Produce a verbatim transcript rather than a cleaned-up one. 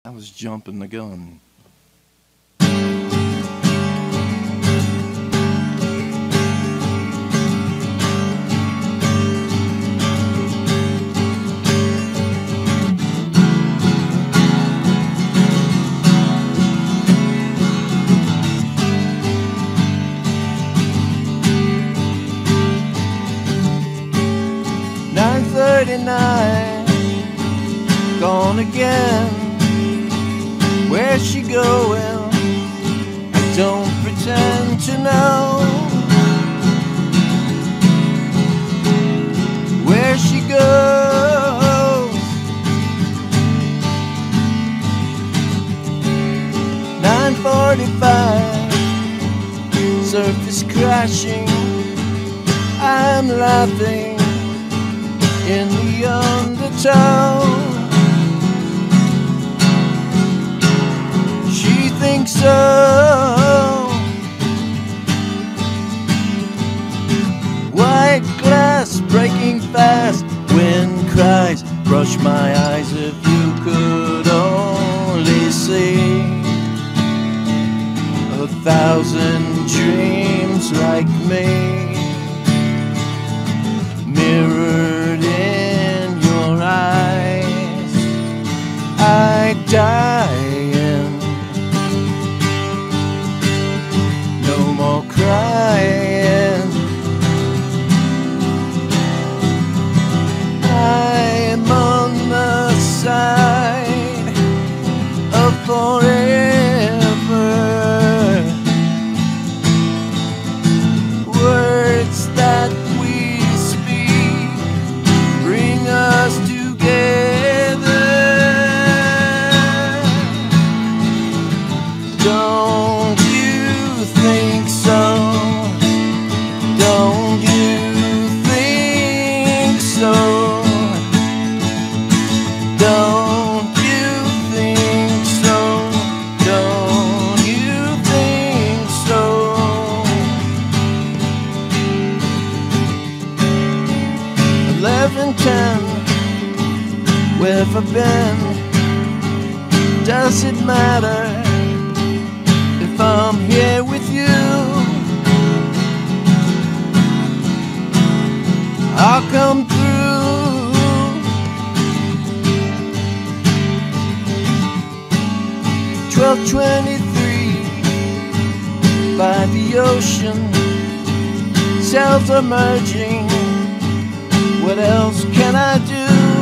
I was jumping the gun. nine thirty-nine, gone again. Where's she going? I don't pretend to know. Where she goes. nine forty-five, surface crashing. I'm laughing in the undertow. She thinks so. White glass breaking fast. Wind cries, brush my eyes. If you could only see a thousand dreams like me mirrored in your eyes. I die in. No more crying. I'm on the side of forever. Words that we speak bring us together. Don't you think so? Don't you think so? Don't you think so? Don't you think so? Eleven ten, where have I been? Does it matter if I'm here with you? I'll come through. Twelve twenty-three by the ocean, cells are merging. What else can I do?